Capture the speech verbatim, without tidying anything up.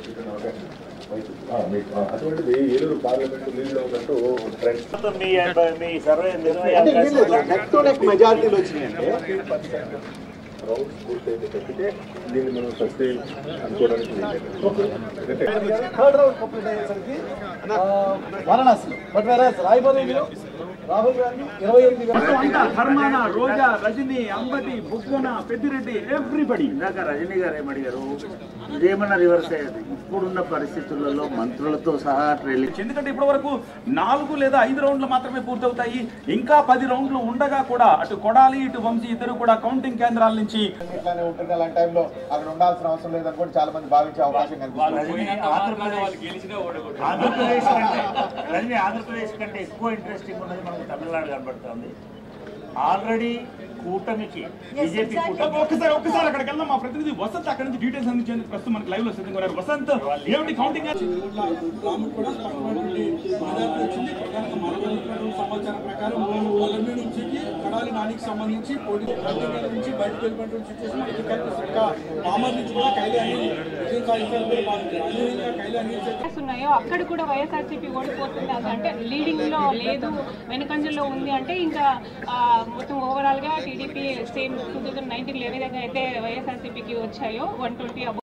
అటువంటిది ఏలూరు పార్లమెంట్ లీడ్లో ఉన్నట్టు మెజారిటీలు వచ్చినాయంటే రౌండ్స్ పూర్తయితే తప్పితే దీన్ని మనం సస్టైన్ అనుకోవడానికి థర్డ్ రౌండ్ కంప్లీట్ అయ్యేసరికి వారణాసిలో బట్ వేరే రాయబరేలీలో రాహుల్ గాంధీ ఇరవై ఎనిమిది హర్మానా రోజా రజనీ అంబటి బుగ్గన పెద్దిరెడ్డి ఎవ్రీబడి. ఇందాక రజనీ గారు ఏమడిగారు, ఇదేమన్నా రివర్స్ అయ్యేది ఇప్పుడున్న పరిస్థితులలో మంత్రులతో సహా ట్రైలింగ్. ఎందుకంటే ఇప్పటి వరకు నాలుగు లేదా ఐదు రౌండ్లు మాత్రమే పూర్తవుతాయి. ఇంకా పది రౌండ్లు ఉండగా కూడా అటు కొడాలి ఇటు వంశీ ఇద్దరు కూడా కౌంటింగ్ కేంద్రాల నుంచి ఇట్లానే ఉంటుంది. అలాంటి టైంలో అక్కడ ఉండాల్సిన అవసరం లేదని కూడా చాలా మంది భావించే అవకాశం కనిపిస్తుంది. ఆంధ్రప్రదేశ్ కంటే రజనీ ఆంధ్రప్రదేశ్ కంటే ఎక్కువ ఇంట్రెస్టింగ్ ఉన్నది మనకు తమిళనాడు కనబడుతుంది. ఆల్రెడీ కూటమికి బీజేపీ కూటమి ఒక్కసారి ఒక్కసారి అక్కడికి వెళ్దాం. మా ప్రతినిధి వసంత్ అక్కడ నుంచి డీటెయిల్స్ అందించేందుకు ప్రస్తుతం మనకి లైవ్ లో సిద్ధంగా ఉన్నారు. వసంత్, ఏమిటి కౌంటింగ్? సమాచారం ప్రకారం వల్లభి నుంచి కడాలి నానికి సంబంధించి పోటీ నుంచి బయటకు వెళ్ళినటువంటి సిచ్యువేషన్ ఇంకా మామూలు నుంచి కూడా కైలాని విజయం సాధించారు. ఉన్నాయో అక్కడ కూడా వైఎస్ఆర్సీపీ ఓడిపోతుంది అంటే లీడింగ్ లో లేదు, వెనుకంజల్లో ఉంది అంటే ఇంకా మొత్తం ఓవరాల్ గా TDP same two thousand nineteen లో ఏ విధంగా అయితే వైఎస్ఆర్సీపీకి వచ్చాయో వన్ ట్వంటీ